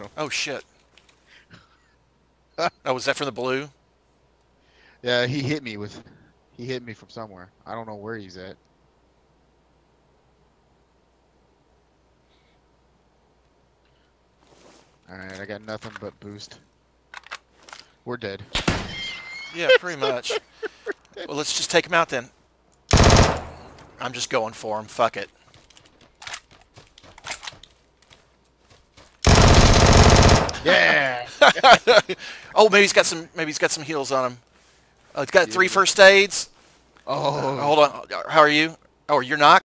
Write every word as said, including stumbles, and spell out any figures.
don't. Oh shit. Oh, was that from the blue? Yeah, he hit me with. He hit me from somewhere. I don't know where he's at. All right, I got nothing but boost. We're dead. Yeah, pretty much. Well, let's just take him out then. I'm just going for him. Fuck it. Yeah. Oh, maybe he's got some. Maybe he's got some heals on him. Uh, he's got Yeah. three first aids. Oh. Hold on. How are you? Oh, you're not.